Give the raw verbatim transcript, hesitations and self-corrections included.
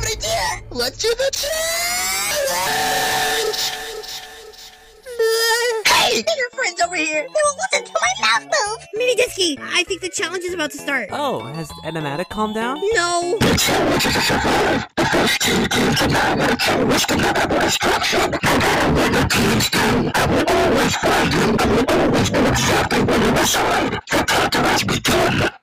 idea! Let's do the challenge! Hey! Your friends over here! They won't listen to my mouth move! Mini Disky, I think the challenge is about to start. Oh, has Animatic calmed down? No! The challenge is official. The first team to deny terrorist another instruction. No matter what the teams do, I will always find you. I will always know exactly where you reside. The counteract begun.